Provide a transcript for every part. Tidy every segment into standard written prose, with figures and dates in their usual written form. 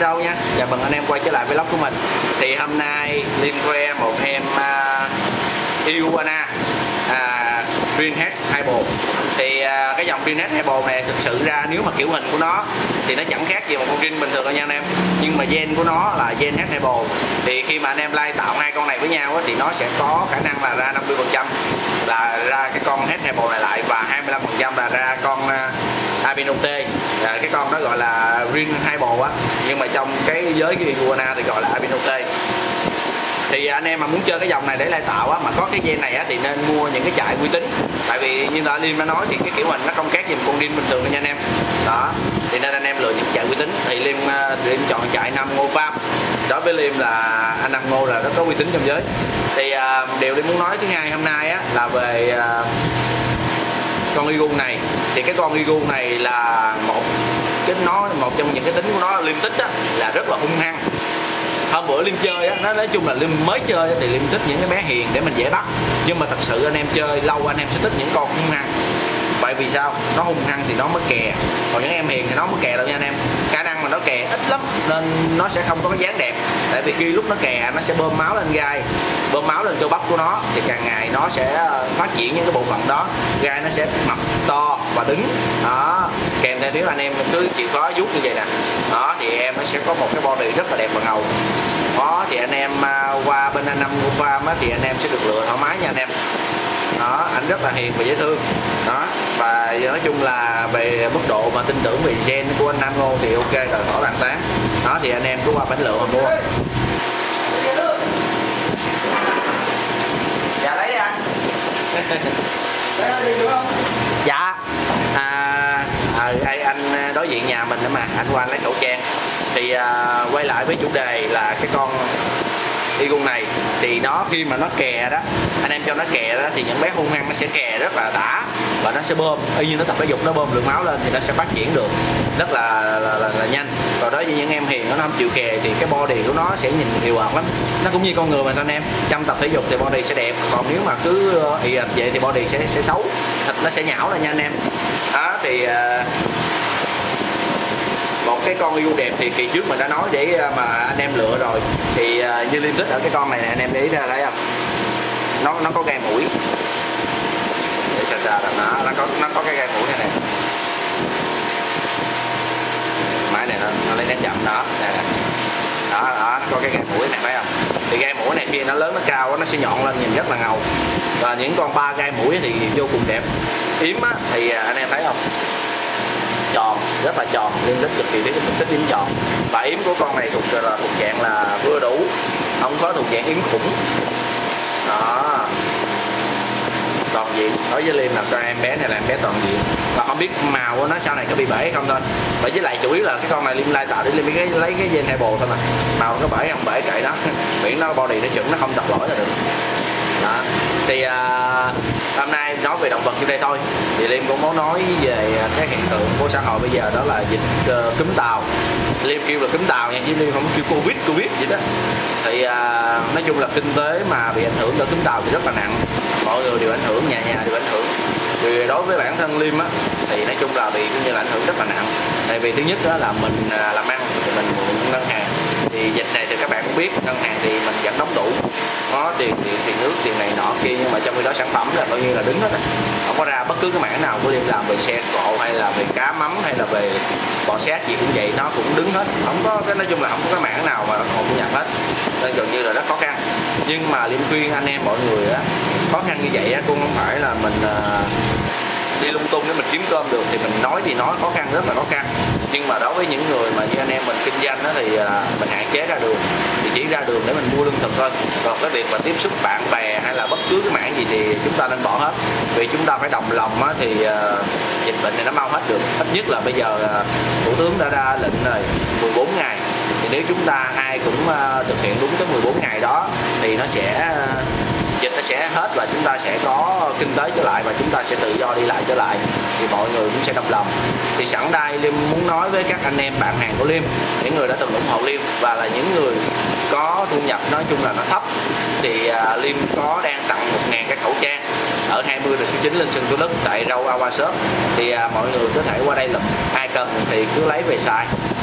đâu nha. Chào mừng anh em quay trở lại vlog của mình. Thì hôm nay Liêm khoe một em Iguana Green Head Hybrid. Thì cái dòng Green Head Hybrid này thực sự ra nếu mà kiểu hình của nó thì nó chẳng khác gì một con Green bình thường đâu nha anh em. Nhưng mà gen của nó là gen Head Hybrid. Thì khi mà anh em lai tạo hai con này với nhau thì nó sẽ có khả năng là ra 50% là ra cái con Head Hybrid này lại, và 25% là ra con Albino T. Cái con đó gọi là Green Hybrid á, nhưng mà trong cái giới cái Iguana thì gọi là Albino T. Thì anh em mà muốn chơi cái dòng này để lai tạo á, mà có cái gen này á, thì nên mua những cái trại uy tín. Tại vì như là Liêm đã nói thì cái kiểu hình nó không khác gì một con Green bình thường đâu nha anh em. Đó, thì nên anh em lựa những trại uy tín. Thì Liêm chọn trại Nam Ngô Farm. Đối với Liêm là anh Nam Ngô là rất có uy tín trong giới. Thì điều Liêm muốn nói thứ hai hôm nay á là về con Igu này. Thì cái con Igu này là một trong những cái tính của nó Liêm thích á, là rất là hung hăng. Hôm bữa Liêm chơi á, nói chung là Liêm mới chơi thì Liêm thích những cái bé hiền để mình dễ bắt. Nhưng mà thật sự anh em chơi lâu anh em sẽ thích những con hung hăng. Bởi vì sao? Nó hung hăng thì nó mới kè. Còn những em hiền thì nó mới kè đâu nha anh em. Khả năng mà nó kè ít lắm nên nó sẽ không có cái dáng đẹp. Tại vì khi lúc nó kè nó sẽ bơm máu lên gai, bơm máu lên cơ bắp của nó, thì càng ngày nó sẽ phát triển những cái bộ phận đó, gai nó sẽ mập to và đứng. Đó, kèm theo nếu anh em cứ chịu khó vuốt như vậy nè, đó thì em nó sẽ có một cái body rất là đẹp và ngầu. Đó thì anh em qua bên anh Nam Ngô Farm á, thì anh em sẽ được lựa thoải mái nha anh em. Đó, anh rất là hiền và dễ thương. Đó, và nói chung là về mức độ mà tin tưởng về gen của anh Nam Ngô thì ok rồi, khỏi bàn tán. Đó thì anh em cứ qua bánh lựa mà mua. Dạ lấy đi anh. Dạ đây anh đối diện nhà mình nữa mà, anh qua anh lấy khẩu trang. Thì quay lại với chủ đề là cái con Igu này thì nó khi mà nó kè đó, anh em cho nó kè đó thì những bé hung hăng nó sẽ kè rất là đã, và nó sẽ bơm y như nó tập thể dục, nó bơm lượng máu lên thì nó sẽ phát triển được rất là nhanh. Còn đối với những em hiền nó không chịu kè thì cái body của nó sẽ nhìn hiệu ợt lắm. Nó cũng như con người mà anh em, trong tập thể dục thì body sẽ đẹp, còn nếu mà cứ ì ạch vậy thì body sẽ xấu, thịt nó sẽ nhão lên nha anh em. Đó thì một cái con Igu đẹp thì kỳ trước mình đã nói để mà anh em lựa rồi. Thì như Liêm thích ở cái con này nè, anh em để ý ra thấy không, nó có gai mũi để xa là nó có cái gai mũi này nè, máy này nó lấy nét chậm đó nè. Đó, nó có cái gai mũi này thấy không. Thì gai mũi này khi nó lớn nó cao nó sẽ nhọn lên nhìn rất là ngầu. Và những con ba gai mũi thì vô cùng đẹp. Yếm á thì anh em thấy không, tròn, rất là tròn, Liêm thích cực kỳ thích yếm tròn. Và yếm của con này thuộc dạng là vừa đủ, không có thuộc dạng yếm khủng. Đó, toàn diện. Đối với Liêm là con em bé này là em bé toàn diện. Và không biết màu của nó sau này có bị bể không thôi. Bởi với lại chủ yếu là cái con này Liêm lai tạo để Liêm lấy cái gen hai bồ thôi mà. Màu nó bể không bể kệ nó, miễn nó body nó chuẩn, nó không tập lỗi là được. Đó. Thì hôm nay nói về động vật như đây thôi. Thì Liêm cũng muốn nói về cái hiện tượng của xã hội bây giờ, đó là dịch cúm Tàu. Liêm kêu là cúm Tàu nha, chứ Liêm không kêu Covid vậy đó. Thì nói chung là kinh tế mà bị ảnh hưởng bởi cúm Tàu thì rất là nặng. Mọi người đều ảnh hưởng, nhà đều ảnh hưởng. Thì đối với bản thân Liêm á thì nói chung là bị cũng như là ảnh hưởng rất là nặng. Tại vì thứ nhất đó là mình làm ăn thì mình mượn ngân hàng. Thì dịch này thì các bạn cũng biết, ngân hàng thì mình vẫn đóng đủ, có tiền nước, tiền này nọ kia, nhưng mà trong khi đó sản phẩm là coi như là đứng hết á, không có ra bất cứ cái mảng nào của Liêm làm về xe cộ hay là về cá mắm hay là về bò sát gì cũng vậy, nó cũng đứng hết, không có cái, nói chung là không có cái mảng nào mà nó còn thu nhập hết, nên gần như là rất khó khăn. Nhưng mà Liêm khuyên anh em mọi người á, khó khăn như vậy á cũng không phải là mình đi lung tung để mình kiếm cơm được. Thì mình nói thì nói khó khăn, rất là khó khăn, nhưng mà đối với những người mà như anh em mình kinh doanh đó thì mình hạn chế ra đường, thì chỉ ra đường để mình mua lương thực thôi. Còn cái việc mà tiếp xúc bạn bè hay là bất cứ cái mảng gì thì chúng ta nên bỏ hết, vì chúng ta phải đồng lòng á, thì dịch bệnh này nó mau hết được. Ít nhất là bây giờ thủ tướng đã ra lệnh rồi 14 ngày, thì nếu chúng ta ai cũng thực hiện đúng tới 14 ngày đó thì nó sẽ dịch nó sẽ hết và chúng ta sẽ có kinh tế trở lại và chúng ta sẽ tự do đi lại trở lại, thì mọi người cũng sẽ đồng lòng. Thì sẵn đây Liêm muốn nói với các anh em bạn hàng của Liêm, những người đã từng ủng hộ Liêm và là những người có thu nhập nói chung là nó thấp, thì Liêm có đang tặng 1.000 cái khẩu trang ở 20 số 9 lên sân Thủ Đức tại Râu Awa Shop. Thì mọi người có thể qua đây lụm, ai cần thì cứ lấy về xài.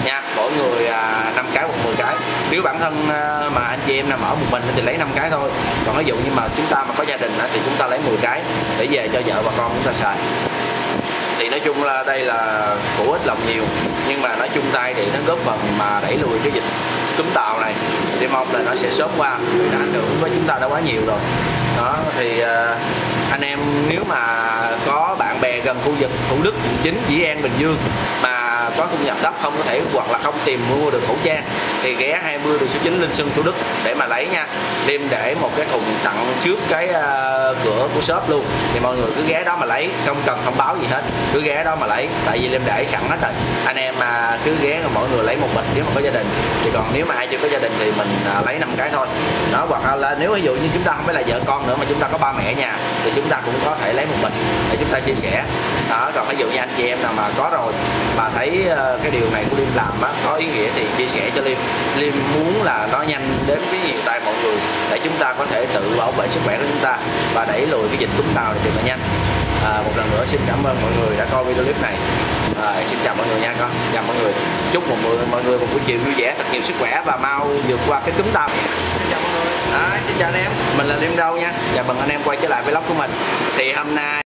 nha, mỗi người 5 cái hoặc 10 cái. Nếu bản thân mà anh chị em nào mở một mình thì lấy 5 cái thôi, còn ví dụ như mà chúng ta mà có gia đình thì chúng ta lấy 10 cái để về cho vợ và con chúng ta xài. Thì nói chung là đây là của ít lòng nhiều, nhưng mà nói chung tay thì nó góp phần mà đẩy lùi cái dịch cúm tàu này, thì mong là nó sẽ sớm qua, vì nó ảnh hưởng với chúng ta đã quá nhiều rồi. Đó thì anh em nếu mà có bạn bè gần khu vực Thủ Đức, Quận 9, Dĩ An, Bình Dương mà có thu nhập thấp, không có thể hoặc là không tìm mua được khẩu trang thì ghé 20 đường số 9 Linh Xuân, Thủ Đức để mà lấy nha. Liêm để một cái thùng tặng trước cái cửa của shop luôn, thì mọi người cứ ghé đó mà lấy, không cần thông báo gì hết, cứ ghé đó mà lấy, tại vì Liêm để sẵn hết rồi. Anh em mà cứ ghé rồi mọi người lấy một bịch nếu mà có gia đình, thì còn nếu mà ai chưa có gia đình thì mình lấy 5 cái thôi. Đó, hoặc là nếu ví dụ như chúng ta không phải là vợ con nữa mà chúng ta có ba mẹ ở nhà thì chúng ta cũng có thể lấy một bịch để chúng ta chia sẻ. Đó, còn ví dụ như anh chị em nào mà có rồi mà thấy cái điều này của Liêm làm có ý nghĩa thì chia sẻ cho Liêm. Liêm muốn là nó nhanh đến với nhiều tay mọi người để chúng ta có thể tự bảo vệ sức khỏe của chúng ta và đẩy lùi cái dịch cúm tàu này thật là nhanh. Một lần nữa xin cảm ơn mọi người đã coi video clip này. Xin chào mọi người nha con. Chào mọi người. Chúc mọi người một buổi chiều vui vẻ, thật nhiều sức khỏe và mau vượt qua cái cúm tàu. Xin chào mọi người. Xin chào anh em. Mình là Liêm Đâu nha. Chào mừng anh em quay trở lại vlog của mình. Thì hôm nay